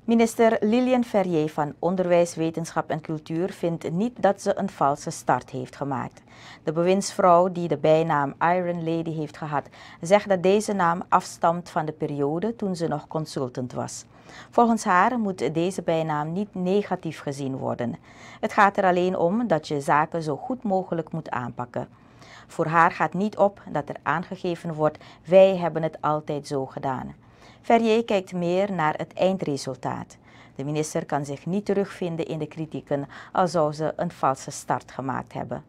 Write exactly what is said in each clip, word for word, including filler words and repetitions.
Minister Lilian Verrier van Onderwijs, Wetenschap en Cultuur vindt niet dat ze een valse start heeft gemaakt. De bewindsvrouw die de bijnaam Iron Lady heeft gehad, zegt dat deze naam afstamt van de periode toen ze nog consultant was. Volgens haar moet deze bijnaam niet negatief gezien worden. Het gaat er alleen om dat je zaken zo goed mogelijk moet aanpakken. Voor haar gaat niet op dat er aangegeven wordt, wij hebben het altijd zo gedaan. Verrier kijkt meer naar het eindresultaat. De minister kan zich niet terugvinden in de kritieken, al zou ze een valse start gemaakt hebben.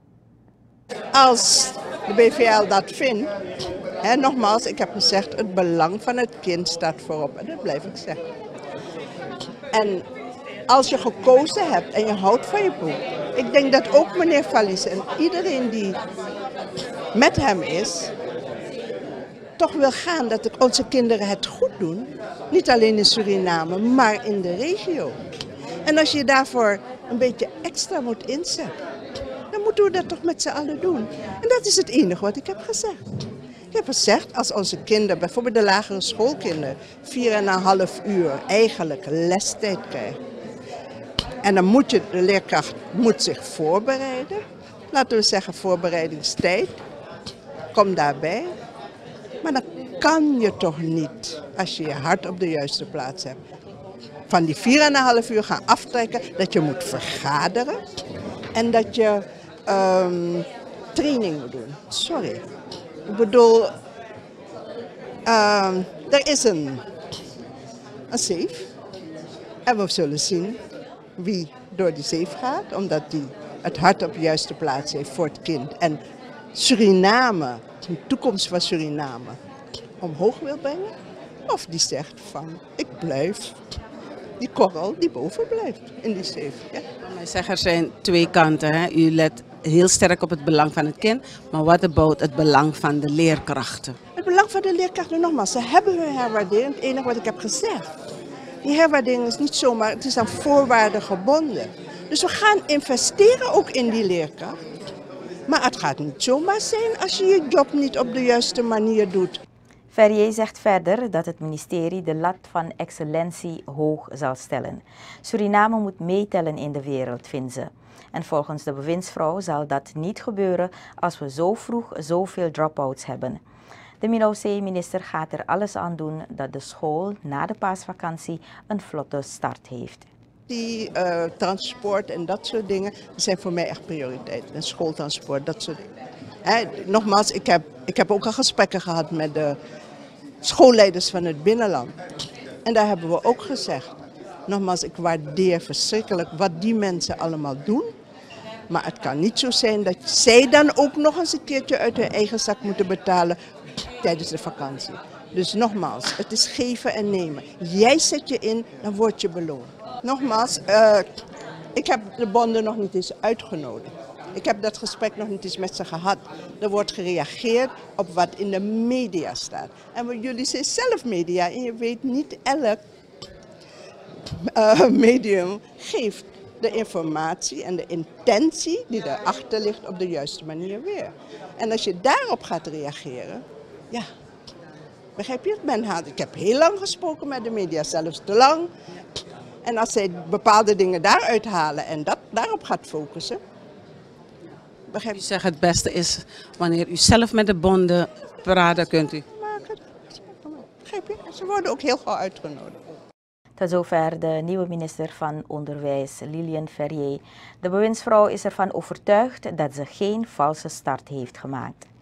Als de B V L dat vindt, hè, nogmaals, ik heb gezegd, het belang van het kind staat voorop en dat blijf ik zeggen. En als je gekozen hebt en je houdt van je boek, ik denk dat ook meneer Vallis en iedereen die met hem is, toch wil gaan dat onze kinderen het goed doen. Niet alleen in Suriname, maar in de regio. En als je daarvoor een beetje extra moet inzetten, dan moeten we dat toch met z'n allen doen. En dat is het enige wat ik heb gezegd. Ik heb gezegd, als onze kinderen, bijvoorbeeld de lagere schoolkinderen, vier en een half uur eigenlijk lestijd krijgen. En dan moet je, de leerkracht moet zich voorbereiden. Laten we zeggen voorbereidingstijd. Kom daarbij. Maar dan kan je toch niet, als je je hart op de juiste plaats hebt, van die vier en een half uur gaan aftrekken, dat je moet vergaderen en dat je um, training moet doen. Sorry. Ik bedoel, um, er is een, een safe en we zullen zien wie door die safe gaat, omdat die het hart op de juiste plaats heeft voor het kind. En Suriname, de toekomst van Suriname, omhoog wil brengen. Of die zegt van, ik blijf die korrel die boven blijft in die safe. Ja. Maar zeg, er zijn twee kanten. Hè? U let heel sterk op het belang van het kind. Maar wat about het belang van de leerkrachten? Het belang van de leerkrachten, nogmaals, ze hebben hun herwaardering. Het enige wat ik heb gezegd. Die herwaardering is niet zomaar, het is aan voorwaarden gebonden. Dus we gaan investeren ook in die leerkracht. Maar het gaat niet zomaar zijn als je je job niet op de juiste manier doet. Verrier zegt verder dat het ministerie de lat van excellentie hoog zal stellen. Suriname moet meetellen in de wereld, vindt ze. En volgens de bewindsvrouw zal dat niet gebeuren als we zo vroeg zoveel drop-outs hebben. De M I N O C-minister gaat er alles aan doen dat de school na de paasvakantie een vlotte start heeft. Die uh, transport en dat soort dingen zijn voor mij echt prioriteit. En schooltransport, dat soort dingen. He, nogmaals, ik heb, ik heb ook al gesprekken gehad met de schoolleiders van het binnenland. En daar hebben we ook gezegd, nogmaals, ik waardeer verschrikkelijk wat die mensen allemaal doen. Maar het kan niet zo zijn dat zij dan ook nog eens een keertje uit hun eigen zak moeten betalen tijdens de vakantie. Dus nogmaals, het is geven en nemen. Jij zet je in, dan word je beloond. Nogmaals, uh, ik heb de bonden nog niet eens uitgenodigd. Ik heb dat gesprek nog niet eens met ze gehad. Er wordt gereageerd op wat in de media staat. En jullie zijn zelf media en je weet niet elk uh, medium geeft de informatie en de intentie die erachter ligt op de juiste manier weer. En als je daarop gaat reageren, ja, begrijp je het? Men had, ik heb heel lang gesproken met de media, zelfs te lang. En als zij bepaalde dingen daaruit halen en dat, daarop gaat focussen. Begrijp je? U zegt het beste is wanneer u zelf met de bonden praat, dan kunt u. Begrijp je? Ze worden ook heel gauw uitgenodigd. Tot zover de nieuwe minister van Onderwijs, Lilian Verrier. De bewindsvrouw is ervan overtuigd dat ze geen valse start heeft gemaakt.